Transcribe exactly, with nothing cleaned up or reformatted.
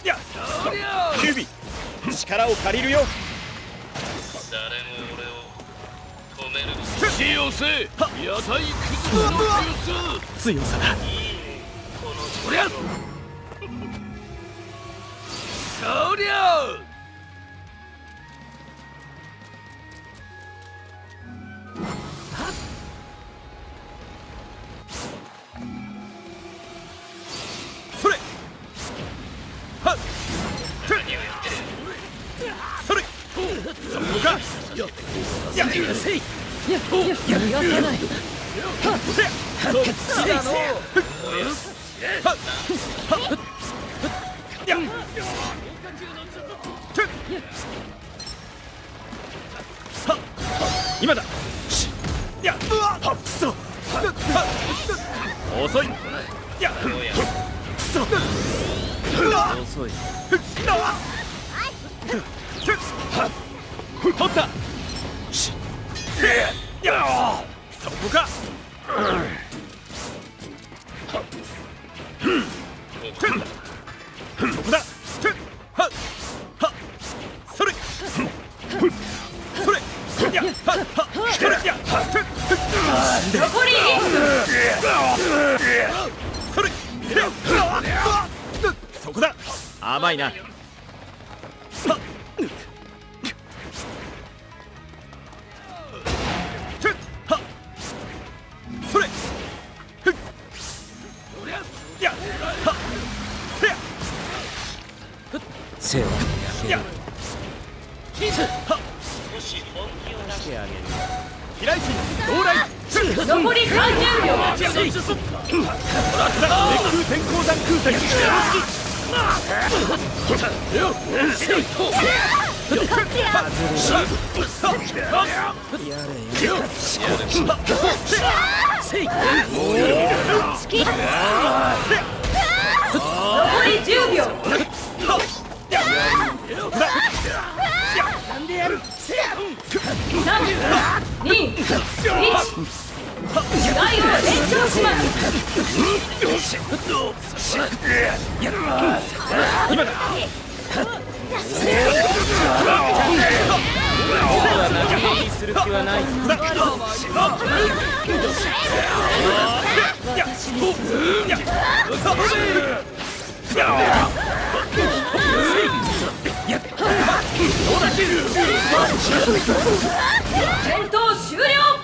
やキュービ力を借りるよ。 誰も俺を止める死よせ野菜崩れの強さだ。 そりゃそりゃそれはっそれそこかややせいやや逃がさない。 そっちだのや今だやはっくそ遅いやくそ遅い取ったしやそこかそこだはっはっそれそれやはっはっそれや残りいっそれそこだ甘いな。それやはっせややはっしてあげる。飛来神到来。 残りさんじゅうびょう。 熱空天候山空石残りじゅうびょう。さんにいちラインを延長します。 今だ投げする気はない。 戦闘終了。